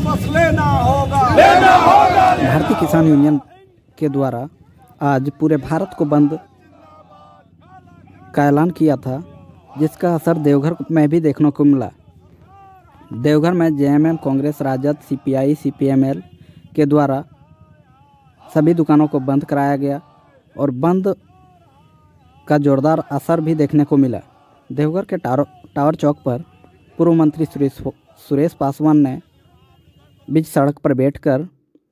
वापस लेना होगा। भारतीय किसान यूनियन के द्वारा आज पूरे भारत को बंद का ऐलान किया था, जिसका असर देवघर में भी देखने को मिला। देवघर में JMM, Congress, Rajad, CPI, CPML के द्वारा सभी दुकानों को बंद कराया गया और बंद का जोरदार असर भी देखने को मिला। देवघर के टावर चौक पर पूर्व मंत्री सुरेश पासवान ने बीच सड़क पर बैठकर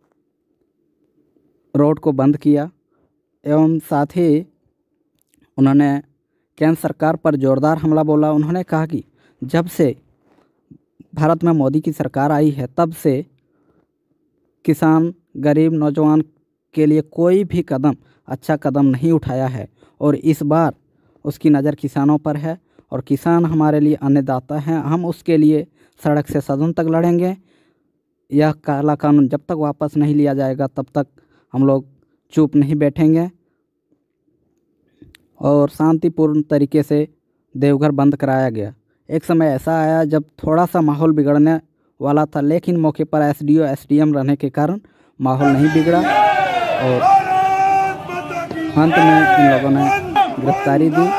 रोड को बंद किया एवं साथ ही उन्होंने केंद्र सरकार पर जोरदार हमला बोला। उन्होंने कहा कि जब से भारत में मोदी की सरकार आई है, तब से किसान, गरीब, नौजवान के लिए कोई भी अच्छा कदम नहीं उठाया है और इस बार उसकी नज़र किसानों पर है और किसान हमारे लिए अन्नदाता हैं। हम उसके लिए सड़क से सदन तक लड़ेंगे। यह काला कानून जब तक वापस नहीं लिया जाएगा, तब तक हम लोग चुप नहीं बैठेंगे। और शांतिपूर्ण तरीके से देवघर बंद कराया गया। एक समय ऐसा आया जब थोड़ा सा माहौल बिगड़ने वाला था, लेकिन मौके पर एसडीओ, एसडीएम रहने के कारण माहौल नहीं बिगड़ा और अंत में इन लोगों ने गिरफ्तारी दी।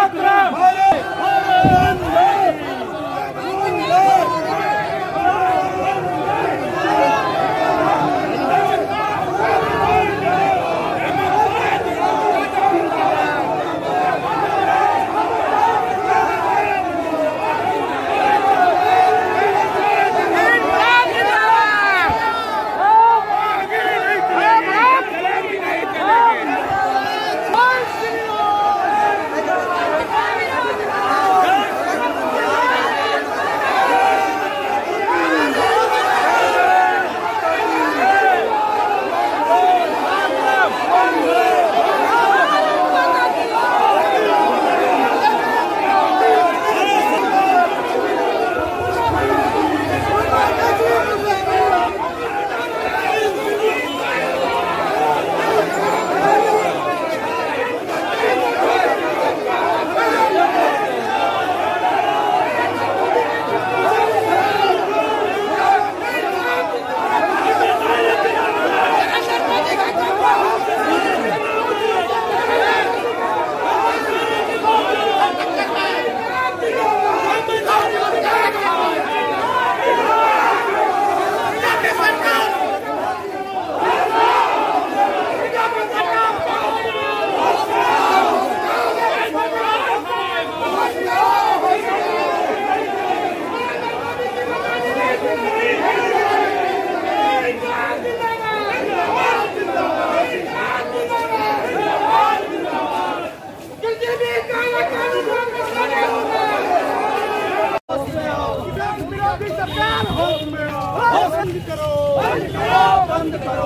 बंद करो।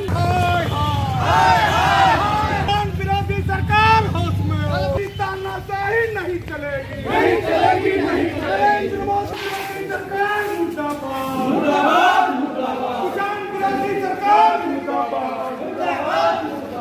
विरोधी सरकार होश में, तानाशाही नहीं चलेगी, नहीं चलेगी, नहीं चलेगी। सरकार मुर्दाबाद, मुर्दाबाद, मुर्दाबाद। किसान विरोधी सरकार मुर्दाबाद, मुर्दाबाद,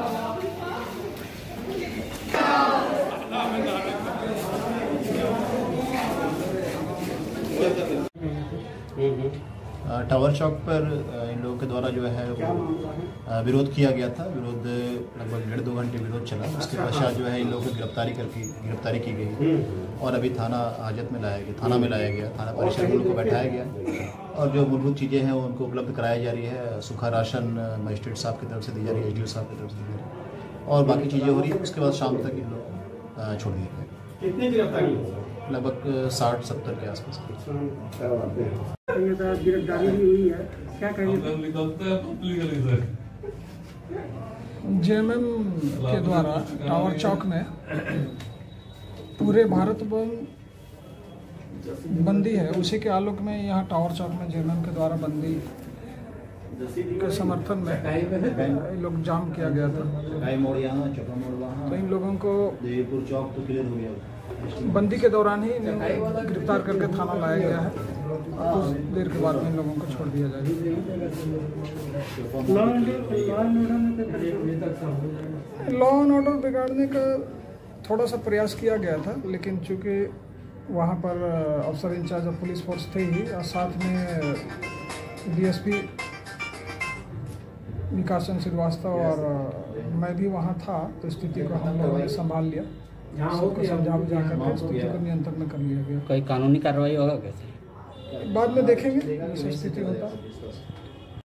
टावर चौक पर इन लोगों के द्वारा जो है वो विरोध किया गया था। विरोध लगभग 1.5-2 घंटे विरोध चला। उसके पश्चात जो है इन लोगों को गिरफ्तारी की गई और अभी थाना हाजत में लाया गया, थाना में लाया गया, थाना परिसर में उनको बैठाया गया और जो मूलभूत चीज़ें हैं उनको उपलब्ध कराई जा रही है। सूखा राशन मजिस्ट्रेट साहब की तरफ से दी जा रही है, एसडीओ साहब की तरफ से दी जा रही है और बाकी चीज़ें हो रही है। उसके बाद शाम तक इन लोग छोड़ दिए गए। कितनी गिरफ्तारी? लगभग 60-70 के आसपास। गिरफ्तारी भी हुई है, क्या कहेंगे? जेएमएम के द्वारा टावर चौक में पूरे भारत बंदी है, उसी के आलोक में यहाँ टावर चौक में जेएमएम के द्वारा बंदी के समर्थन में लोग जाम किया गया था। तो इन लोगों को बंदी के दौरान ही गिरफ्तार करके थाना लाया गया है। कुछ देर के बाद में इन लोगों को छोड़ दिया जाएगा। लॉ एंड ऑर्डर बिगाड़ने का थोड़ा सा प्रयास किया गया था, लेकिन चूंकि वहाँ पर अफसर इंचार्ज ऑफ पुलिस फोर्स थे ही और साथ में डीएसपी विकास चंद्र श्रीवास्तव और मैं भी वहाँ था, तो स्थिति को हम लोगों ने संभाल लिया, सबको समझा बुझा करके स्थिति को नियंत्रण में कर लिया गया। कोई कानूनी कार्रवाई होगा कैसे? बाद में देखेंगे जैसे स्थिति होता है।